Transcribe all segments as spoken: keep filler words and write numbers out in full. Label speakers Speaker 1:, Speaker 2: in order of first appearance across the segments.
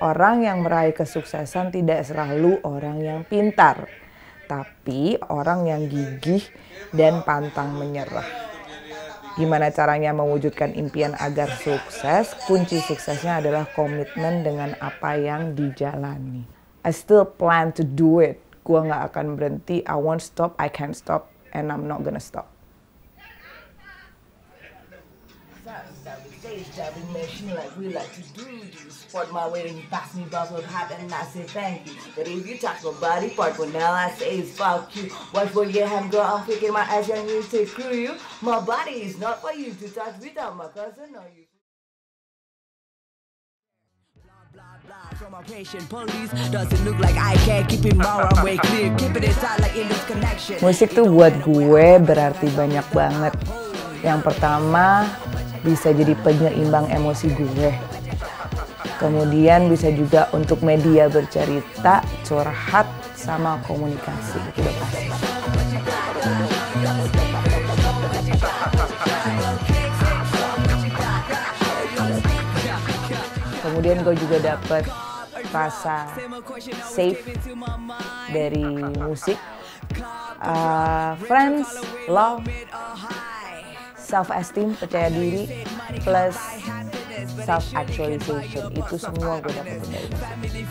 Speaker 1: orang yang meraih kesuksesan tidak selalu orang yang pintar, tapi orang yang gigih dan pantang menyerah. Gimana caranya mewujudkan impian agar sukses? Kunci suksesnya adalah komitmen dengan apa yang dijalani. I still plan to do it. Gua nggak akan berhenti. I won't stop, I can't stop, and I'm not gonna stop. Like we like to do, you support my way and you pass me bubble hat and I say thank you. But if you touch my body part, well now I say is fuck you. Watch for your hand, girl, I'm picking my ass and you say screw you. My body is not for you to touch without my cousin or you. Musik tuh buat gue berarti banyak banget. Yang pertama, bisa jadi penyeimbang emosi gue. Kemudian bisa juga untuk media bercerita, curhat, sama komunikasi. Itu udah pasti. Kemudian gue juga dapet rasa safe dari musik. Uh, friends, love, self-esteem, percaya diri, plus self-actualization. Itu semua gue dapat dari musik.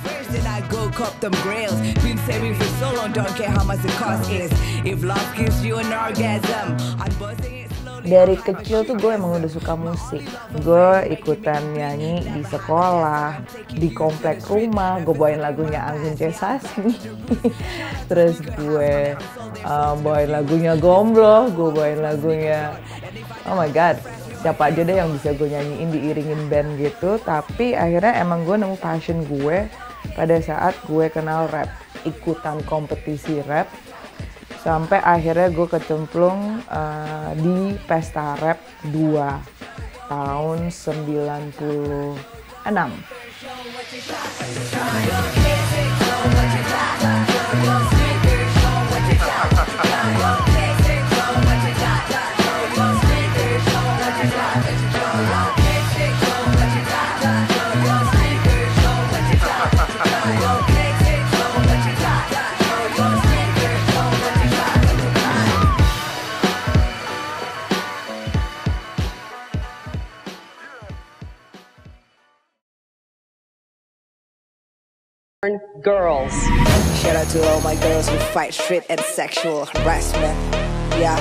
Speaker 1: Dari kecil tuh gue emang udah suka musik. Gue ikutan nyanyi di sekolah, di komplek rumah, gue bawain lagunya Anggun C. Sasmi. Terus gue um, bawain lagunya Gombloh, gue bawain lagunya, oh my god, siapa aja deh yang bisa gue nyanyiin diiringin band gitu. Tapi akhirnya emang gue nemu passion gue pada saat gue kenal rap, ikutan kompetisi rap. Sampai akhirnya gue kecemplung uh, di Pesta Rap dua tahun sembilan puluh enam.
Speaker 2: Girls. Shout out to all my girls who fight street and sexual harassment. Yeah.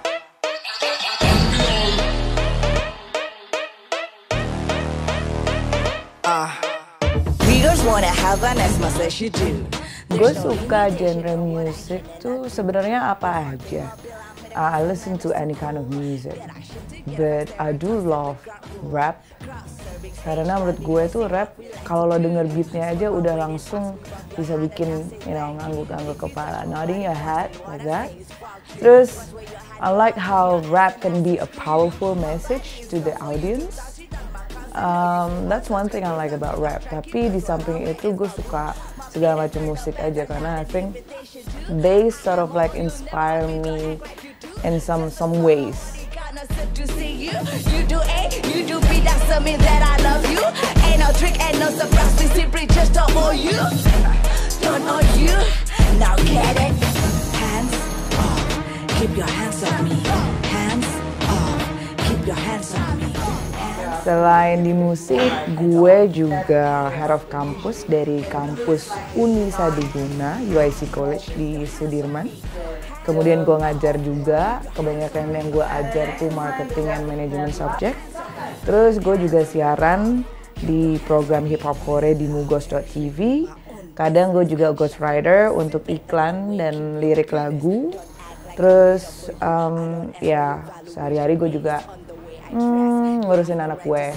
Speaker 2: Uh, we girls wanna have an as much as you do.
Speaker 1: Gue suka genre musik tuh sebenarnya apa aja. Uh, I listen to any kind of music, but I do love rap. Karena menurut gue tuh rap, kalau lo denger beatnya aja udah langsung bisa bikin, you know, ngangguk-ngangguk kepala, nodding your head like that. Terus, I like how rap can be a powerful message to the audience. Um, that's one thing I like about rap. Tapi di samping itu gue suka segala macam musik aja karena I think they sort of like inspire me in some some ways. You do A, you do B, that's something that I love you. Ain't no trick, ain't no surprise, we simply just don't know you. Don't know you, now get it. Hands off, keep your hands on me. Hands off, keep your hands on me. Selain di musik, gue juga head of campus dari kampus Uni Sadiguna, U I C College di Sudirman. Kemudian gue ngajar juga, kebanyakan yang gue ajar tuh marketing and management subject. Terus gue juga siaran di program hip hop Korea di mugos dot t v. Kadang gue juga ghostwriter untuk iklan dan lirik lagu. Terus um, ya sehari-hari gue juga hmm, ngurusin anak gue.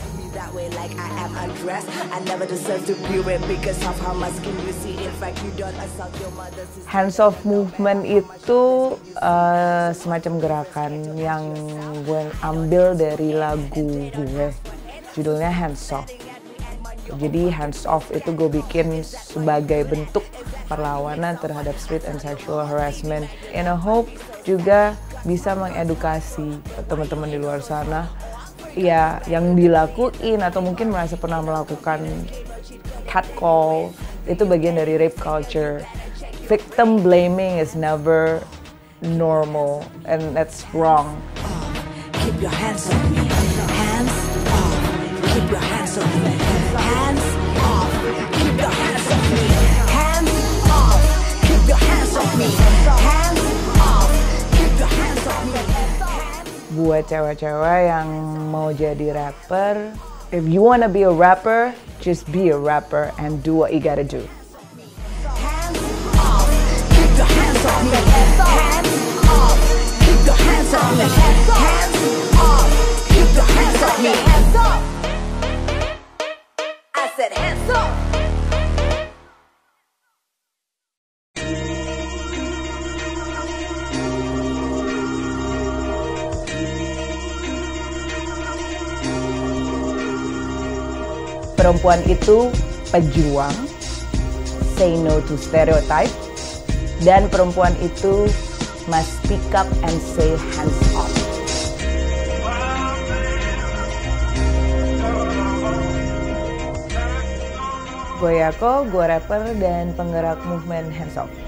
Speaker 1: Hands off movement itu uh, semacam gerakan yang gue ambil dari lagu gue, judulnya Hands Off. Jadi hands off itu gue bikin sebagai bentuk perlawanan terhadap street and sexual harassment. In a hope juga bisa mengedukasi teman-teman di luar sana ya yang dilakuin atau mungkin merasa pernah melakukan catcall, itu bagian dari rape culture. Victim blaming is never normal, and that's wrong.
Speaker 2: Keep your hands on me. Hands off. Keep your hands on me. Hands off. Keep your hands on me. Hands off. Keep your hands on me. Hands off. Keep your hands on me.
Speaker 1: Buat cewek-cewek yang mau jadi rapper, if you wanna be a rapper, just be a rapper and do what you gotta do.
Speaker 2: Hands off. Keep your hands on me. Hands off. Keep your hands on me. Hands off. Keep your hands on me. Hands up. I said hands up.
Speaker 1: Perempuan itu pejuang, say no to stereotype, dan perempuan itu must speak up and say hands off. Gue Yako, gue rapper dan penggerak movement Hands Off.